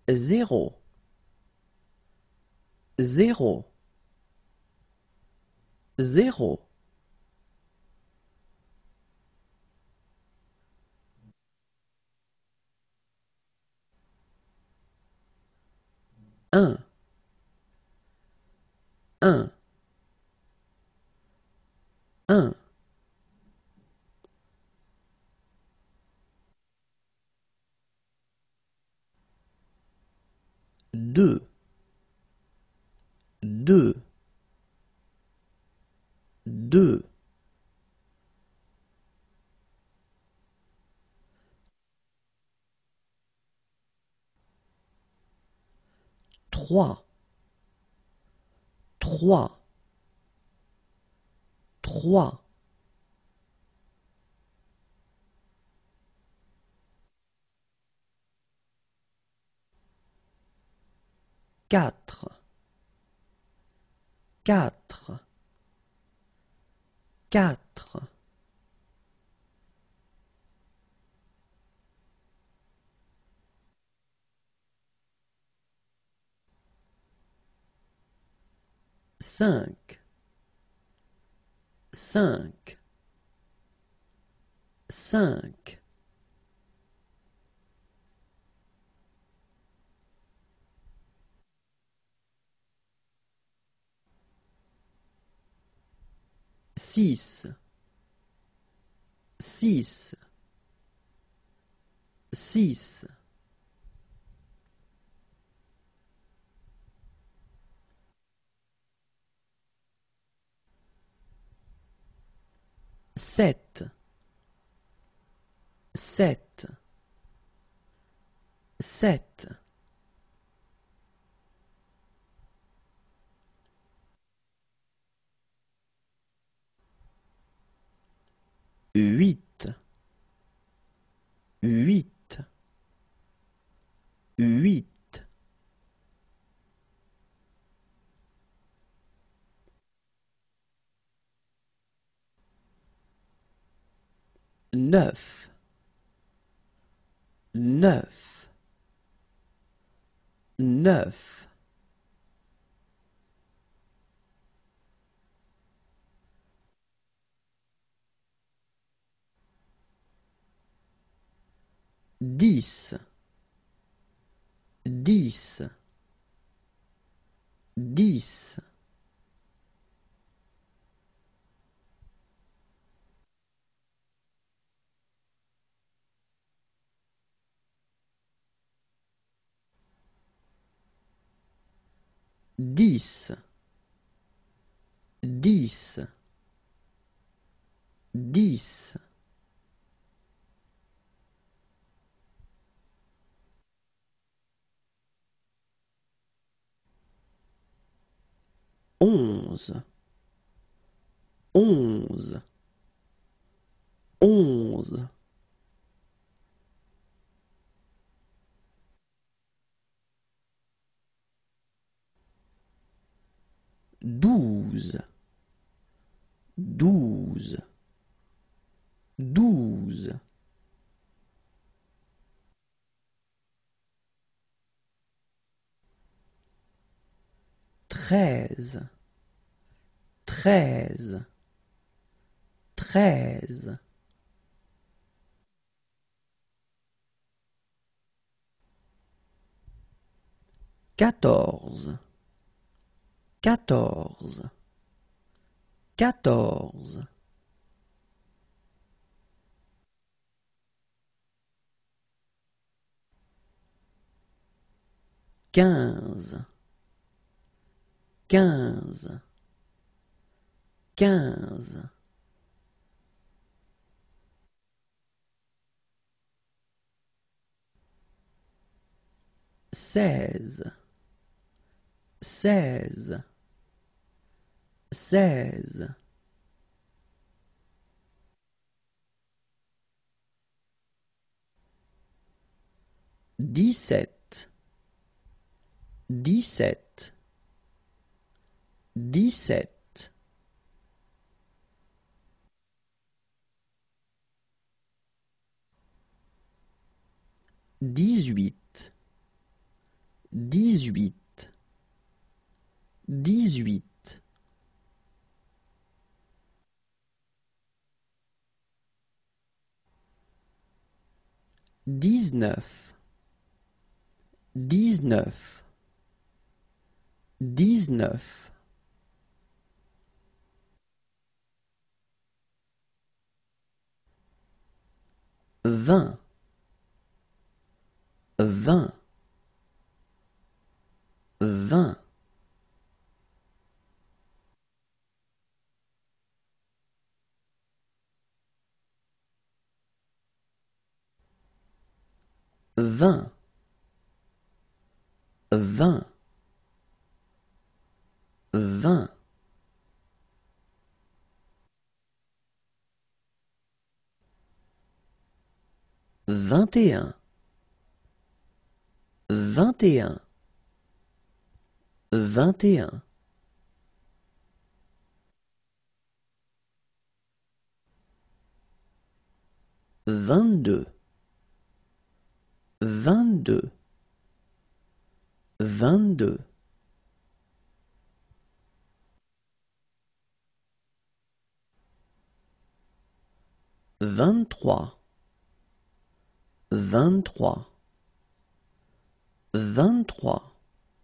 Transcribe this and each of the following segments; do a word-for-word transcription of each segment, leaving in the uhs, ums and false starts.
zéro, zéro, zéro, un, un, un, deux, deux, deux, trois, trois, trois, quatre, quatre, quatre, cinq, cinq, cinq, six, six, six, sept, sept, sept, huit, huit, huit, neuf, neuf, neuf, dix, dix, dix, dix, dix, dix, onze, onze, onze, douze, douze, douze, treize, treize, treize, quatorze, quatorze, quatorze, quinze, quinze, quinze, seize, seize, seize, dix-sept, dix-sept, dix-sept, dix-huit, dix-huit, dix-huit, dix-neuf, dix-neuf, dix-neuf, vingt, vingt, vingt, vingt, vingt, vingt, vingt et un, vingt et un, vingt et un, vingt-deux, vingt-deux, vingt-deux, vingt-trois, vingt-trois, vingt-trois,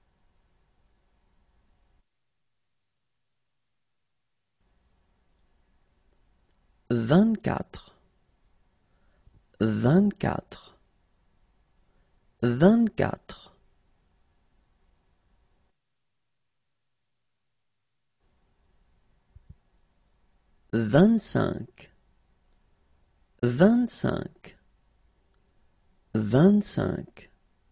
vingt-quatre, vingt-quatre, vingt-quatre, vingt-cinq, vingt-cinq, vingt-cinq,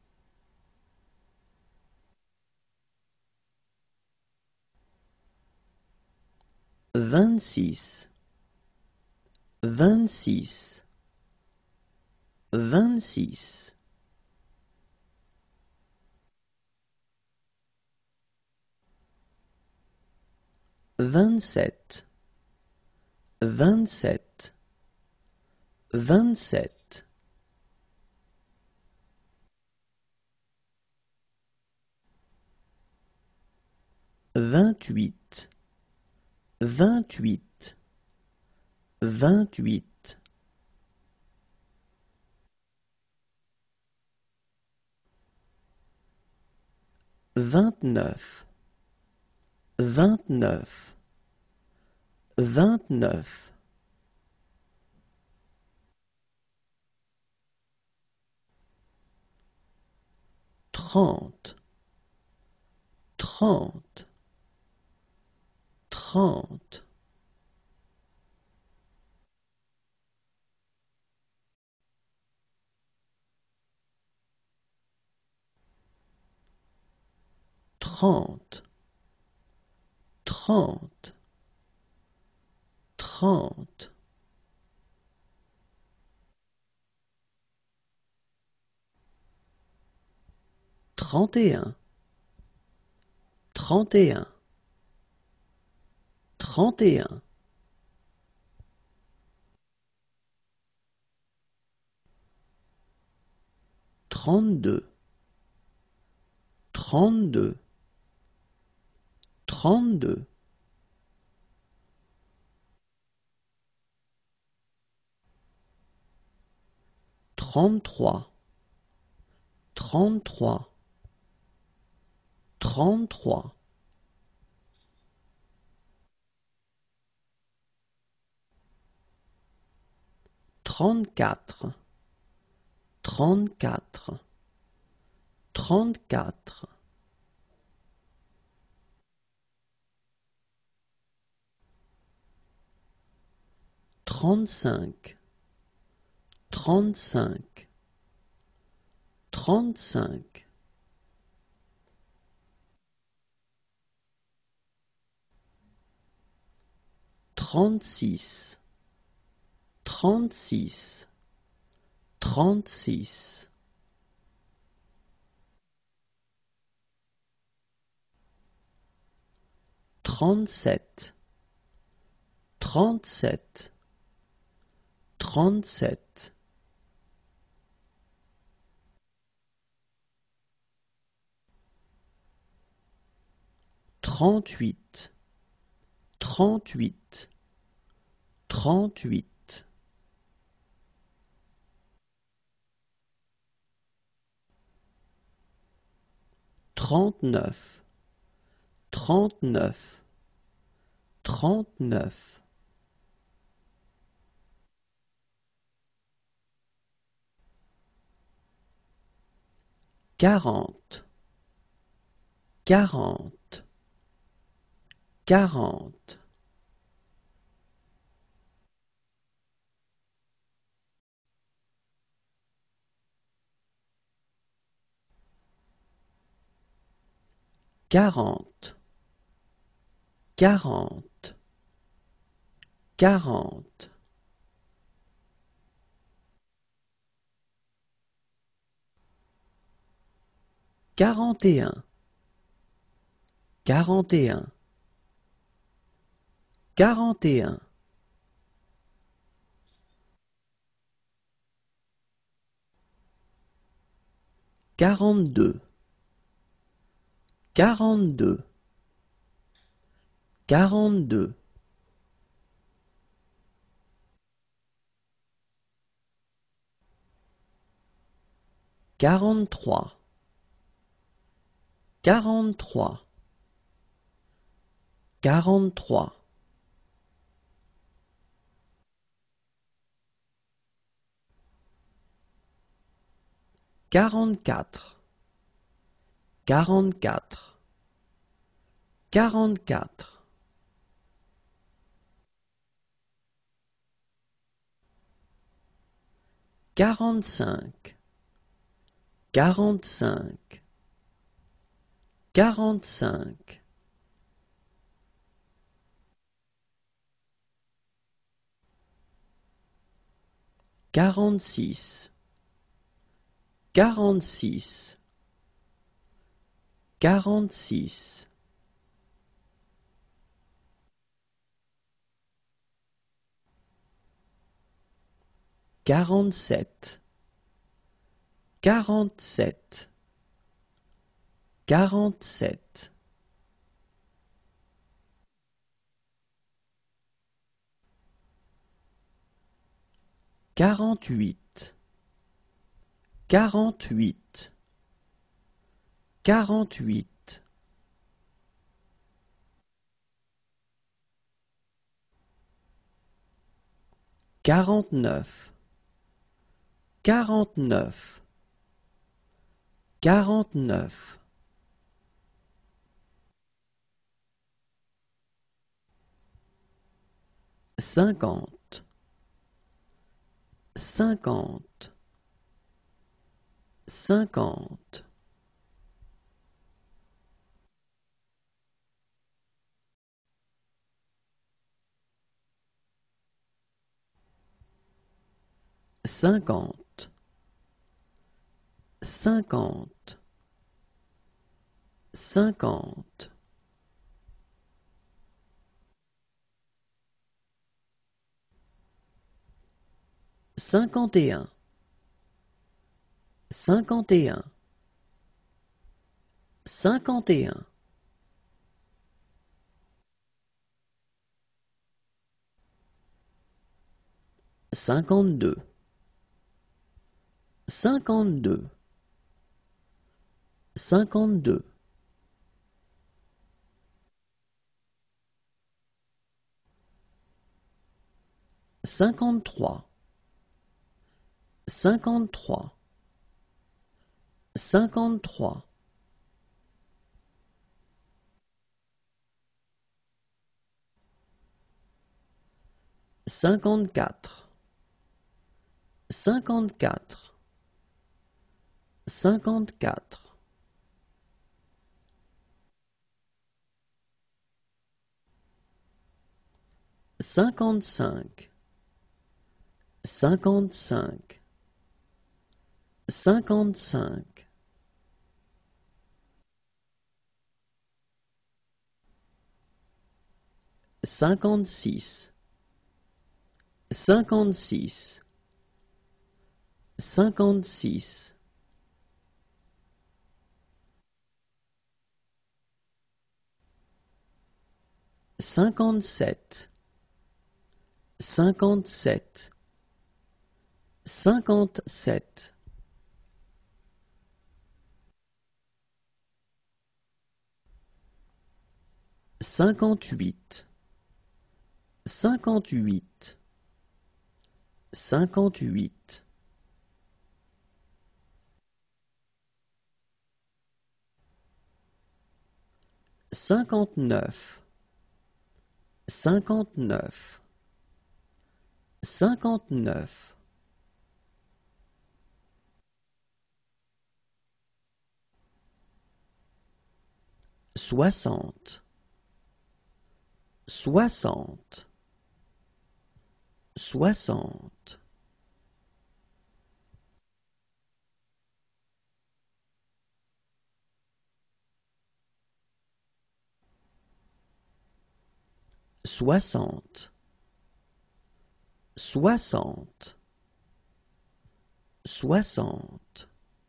vingt-six, vingt-six, vingt-six, vingt-sept, vingt-sept, vingt-sept, vingt-huit, vingt-huit, vingt-huit, vingt-neuf, vingt-neuf, vingt-neuf, trente, trente, trente, trente, trente, trente, trente et un, trente et un, trente et un, trente-deux, trente-deux, trente-deux, trente-trois, trente-trois, trente-trois, trente-quatre, trente-quatre, trente-quatre, trente-cinq, trente-cinq, trente-cinq, trente-six, trente-six, trente-six, trente-sept, trente-sept, trente-sept, trente-huit, trente-huit, trente-huit. Trente-neuf, trente-neuf, trente-neuf. Quarante, quarante, quarante. Quarante, quarante, quarante. Quarante et un, quarante et un, quarante et un. Quarante-deux, quarante-deux, quarante-deux. Quarante-trois, quarante-trois, quarante-trois. Quarante-quatre, quarante-quatre, quarante-quatre. Quarante-cinq, quarante-cinq, quarante-cinq. Quarante-six, quarante-six, quarante-six. Quarante-sept, quarante-sept, quarante-sept. Quarante-huit, quarante-huit, quarante-huit. Quarante-neuf, quarante-neuf, quarante-neuf. Cinquante, cinquante, cinquante. Cinquante, cinquante, cinquante. Cinquante et un, cinquante et un, cinquante et un. Cinquante-deux, cinquante-deux, cinquante-deux. Cinquante-trois, cinquante-trois, cinquante-trois. Cinquante-quatre, cinquante-quatre, cinquante-quatre. Cinquante-cinq, cinquante-cinq, cinquante-cinq. Cinquante-six, cinquante-six, cinquante-six. cinquante-sept, cinquante-sept, cinquante-sept, cinquante-huit, cinquante-huit, cinquante-huit, cinquante-neuf, cinquante-neuf, cinquante-neuf, soixante, soixante, soixante, soixante, soixante, soixante,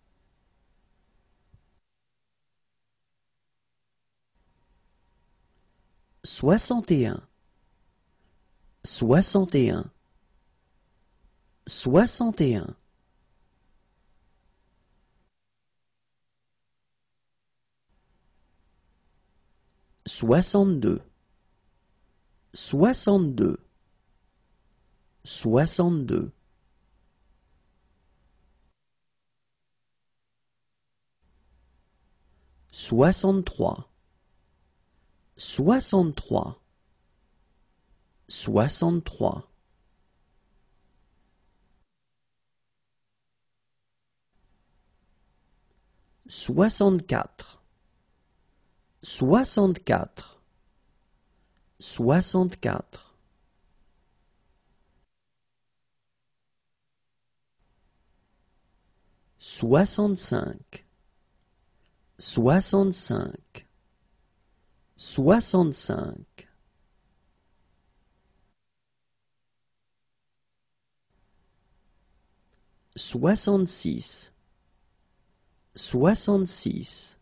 soixante et un, soixante et un, soixante et un, soixante-deux, soixante-deux, soixante-deux, soixante-trois, soixante-trois, soixante-trois, soixante-quatre, soixante-quatre, soixante-quatre, soixante-cinq, soixante-cinq, soixante-cinq, soixante-six, soixante-six,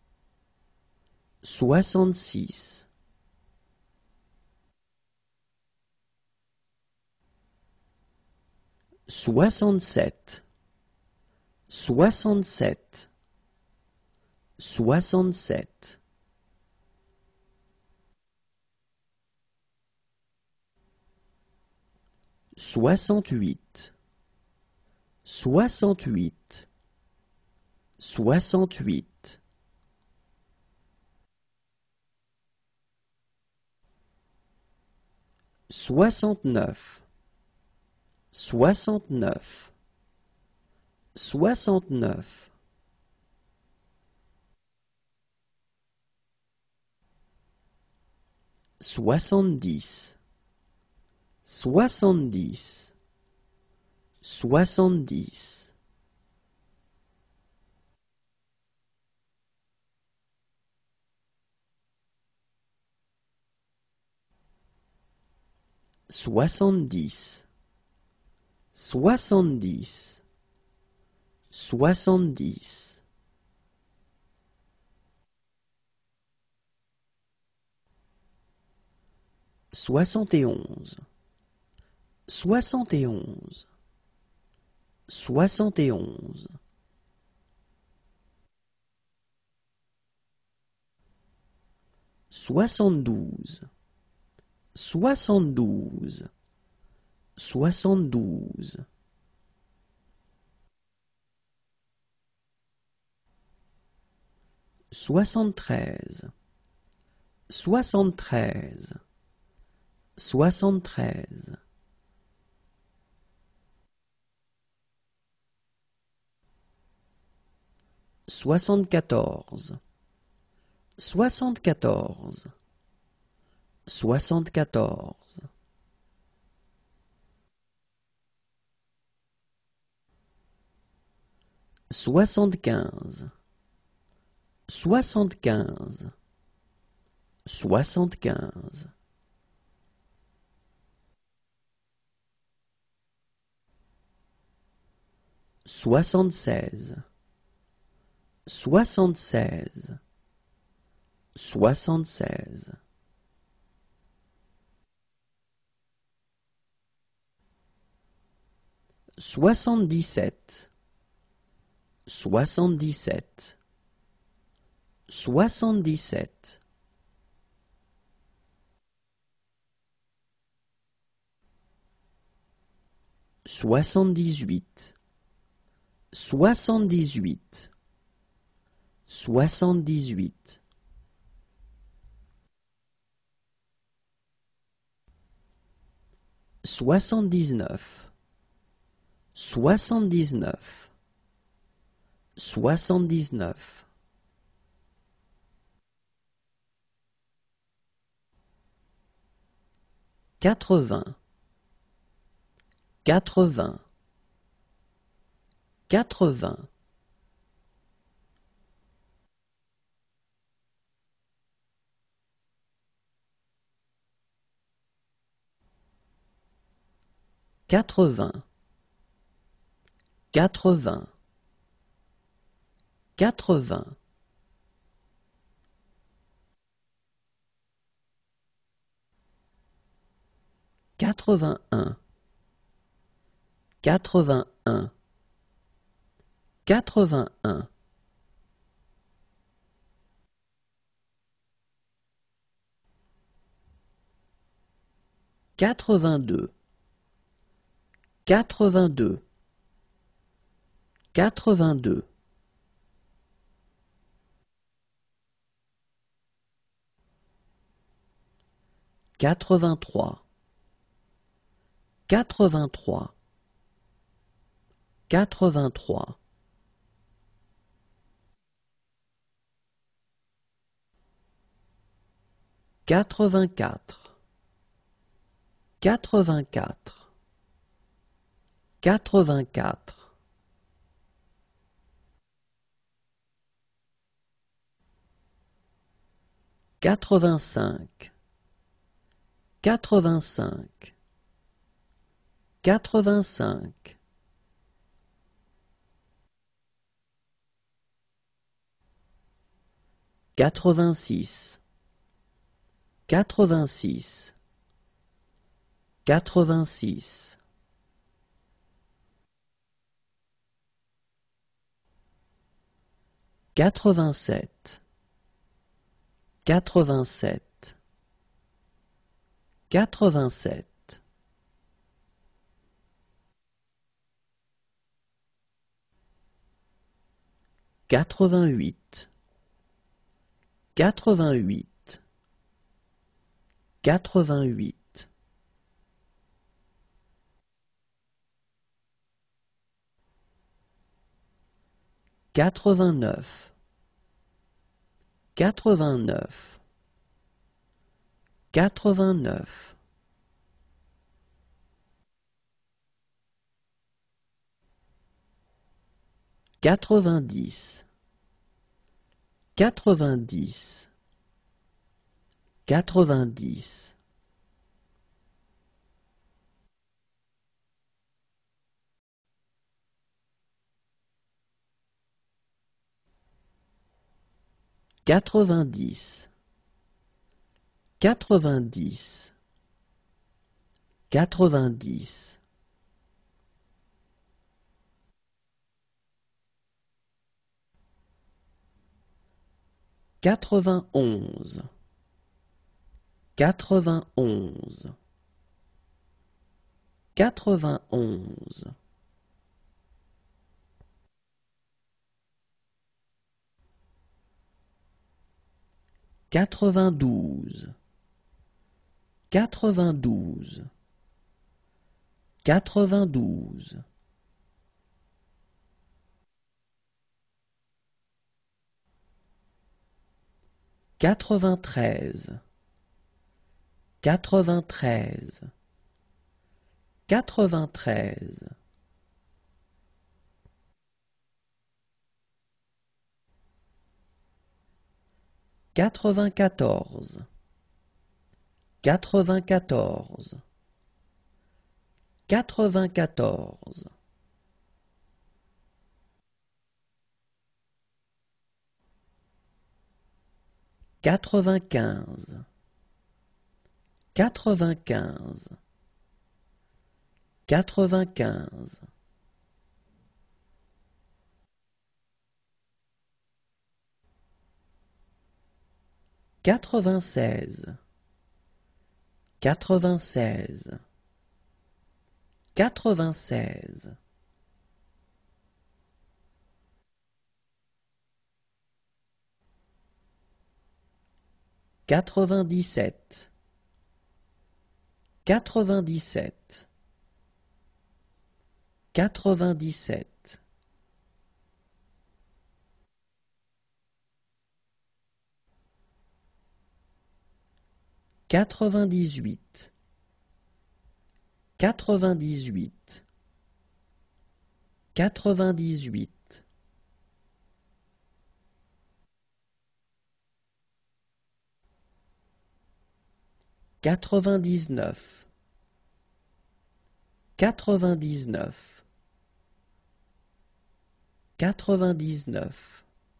soixante-six, soixante-sept, soixante-sept, soixante-sept, soixante-huit, soixante-huit, soixante-huit, soixante-neuf, soixante-neuf, soixante-neuf, soixante-dix, soixante-dix, soixante-dix, soixante-dix, soixante-dix, soixante-dix, soixante et onze, soixante et onze, soixante et onze, soixante-douze, soixante-douze, soixante-douze, soixante-treize, soixante-treize, soixante-treize, soixante-quatorze, soixante-quatorze, soixante-quatorze, soixante-quinze, soixante-quinze, soixante-quinze, soixante-seize, soixante-seize, soixante-seize, soixante-dix-sept, soixante-dix-sept, soixante-dix-sept, soixante-dix-huit, soixante-dix-huit, soixante-dix-huit, soixante-dix-neuf, soixante-dix-neuf, soixante-dix-neuf, quatre-vingts, quatre-vingts, quatre-vingts, quatre-vingts, quatre-vingts, quatre-vingts, quatre-vingt-un, quatre-vingt-un, quatre-vingt-un, quatre-vingt-deux, quatre-vingt-deux, quatre-vingt-deux, quatre-vingt-trois, quatre-vingt-trois, quatre-vingt-trois, quatre-vingt-quatre, quatre-vingt-quatre, quatre-vingt-quatre, quatre-vingt-cinq, quatre-vingt-cinq, quatre-vingt-cinq, quatre-vingt-six, quatre-vingt-six, quatre-vingt-six, quatre-vingt-sept, quatre-vingt-sept, quatre-vingt-sept, quatre-vingt-huit, quatre-vingt-huit, quatre-vingt-huit, quatre-vingt-neuf, quatre-vingt-neuf, quatre-vingt-neuf, quatre-vingt-dix, quatre-vingt-dix, quatre-vingt-dix, quatre-vingt-dix, quatre-vingt-dix, quatre-vingt-dix, quatre-vingt-onze, quatre-vingt-onze, quatre-vingt-onze, quatre-vingt-douze, quatre-vingt-douze, quatre-vingt-douze, quatre-vingt-treize, quatre-vingt-treize, quatre-vingt-treize, quatre-vingt-quatorze, quatre-vingt-quatorze, quatre-vingt-quatorze, quatre-vingt-quinze, quatre-vingt-quinze, quatre-vingt-quinze, quatre-vingt-seize, quatre-vingt-seize, quatre-vingt-seize, quatre-vingt-dix-sept, quatre-vingt-dix-sept, quatre-vingt-dix-sept, quatre-vingt-dix-huit, quatre-vingt-dix-huit, quatre-vingt-dix-huit, quatre-vingt-dix-neuf, quatre-vingt-dix-neuf, quatre-vingt-dix-neuf,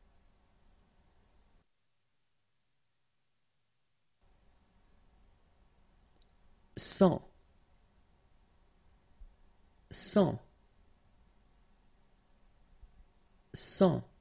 cent, cent, cent.